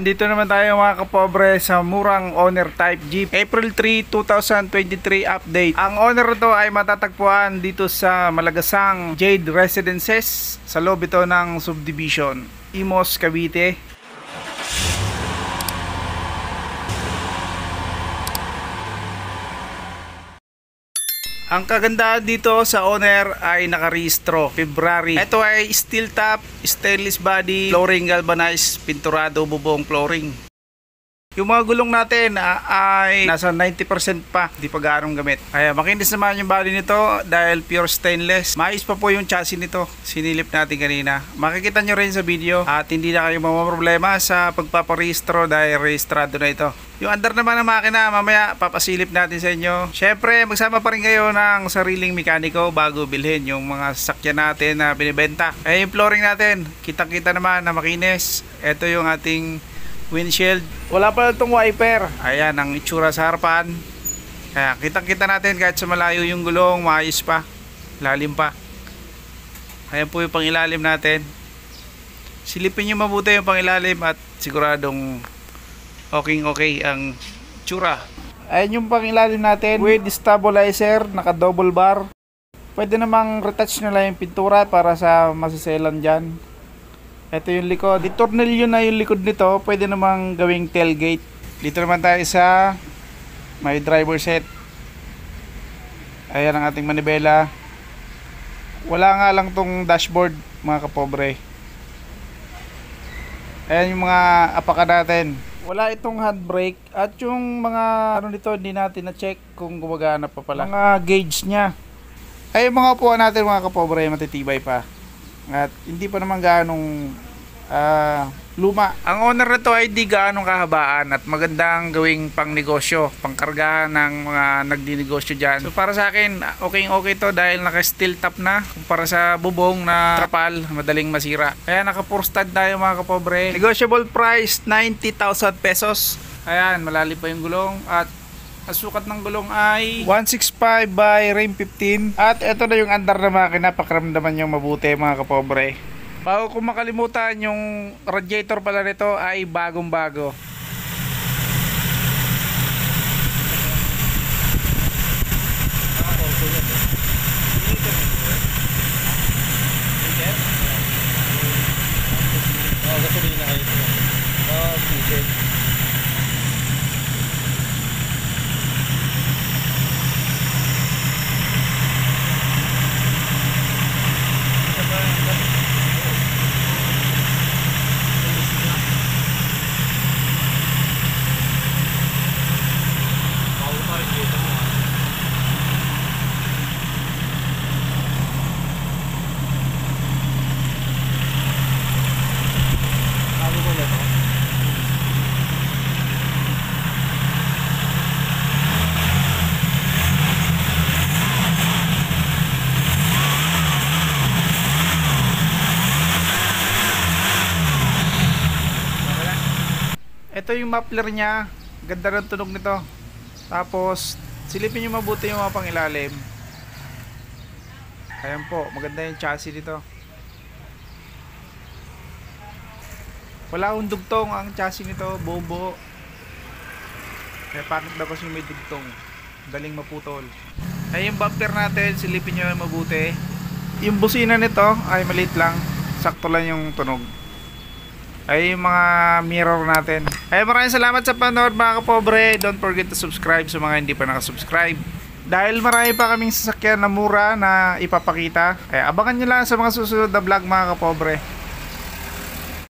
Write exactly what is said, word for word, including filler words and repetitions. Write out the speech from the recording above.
Dito naman tayo mga kapobre sa murang owner type Jeep April three, two thousand twenty-three update. Ang owner nito ay matatagpuan dito sa Malagasang Jade Residences sa loob ito ng subdivision Imos, Cavite. Ang kagandahan dito sa owner ay nakarehistro February. Ito ay steel top, stainless body, flooring galvanized, pinturado bubong flooring. Yung mga gulong natin uh, ay nasa ninety percent pa, di pa gaanong gamit. Kaya makinis naman yung body nito dahil pure stainless. Maayos pa po yung chassis nito, sinilip natin kanina. Makikita nyo rin sa video at hindi na kayo mamaproblema sa pagpaparehistro dahil rehistrado na ito. Yung under naman ng makina, mamaya papasilip natin sa inyo. Syempre, magsama pa rin kayo ng sariling mekaniko bago bilhin yung mga sasakyan natin na binibenta. Eh yung flooring natin, kitang-kita naman na makinis. Ito yung ating windshield. Wala pa itong wiper. Ayan ang itsura sa harapan. Kaya kitang-kita natin kahit sa malayo yung gulong, maayos pa, lalim pa. Ayan po yung pangilalim natin. Silipin nyo mabuti yung pangilalim at siguradong okay okay ang tsura. Ayan yung pangilalim natin with stabilizer, naka double bar. Pwede namang retouch na lang yung pintura para sa masaselan dyan. Ito yung likod. Di tornilyo na yung likod nito. Pwede namang gawing tailgate. Dito naman tayo sa may driver set. Ayan ang ating manibela. Wala nga lang tong dashboard mga kapobre. Ayan yung mga apaka natin. Wala itong handbrake. At yung mga ano nito hindi natin na-check kung gumagana pa pala. Mga gauge nya. Ay yung mga upuan natin mga kapobre matitibay pa. At hindi pa naman gaanong uh, luma. Ang owner na to ay di gaanong kahabaan at magandang gawing pang negosyo, pangkargahan ng mga nagdinegosyo dyan. So para sa akin, okay okay to dahil naka steel top na kumpara sa bubong na trapal, madaling masira. Kaya naka four stud tayo mga kapobre. Negotiable price ninety thousand pesos. Ayan, malalim pa yung gulong at ang sukat ng gulong ay one sixty-five by rim fifteen. At ito na yung andar na makina, pakiramdaman nyo mabuti mga kapobre. Bago kung makalimutan, yung radiator pala nito ay bagong bago. Oh, gasolina kayo. Oh, diesel. Ito yung muffler nya, ganda ng tunog nito. Tapos silipin nyo mabuti yung mga pangilalim. Ayan po, maganda yung chassis dito. Wala akong dugtong ang chassis nito, buo-buo. Kaya bakit daw kasi may dugtong, daling maputol. Ay yung bumper natin, silipin nyo mabuti. Yung busina nito ay maliit lang, sakto lang yung tunog. Ay yung mga mirror natin. Ay maraming salamat sa panood mga kapobre. Don't forget to subscribe sa mga hindi pa nakasubscribe. Dahil marami pa kaming sasakyan na mura na ipapakita. Kaya abangan nyo lang sa mga susunod na vlog mga kapobre.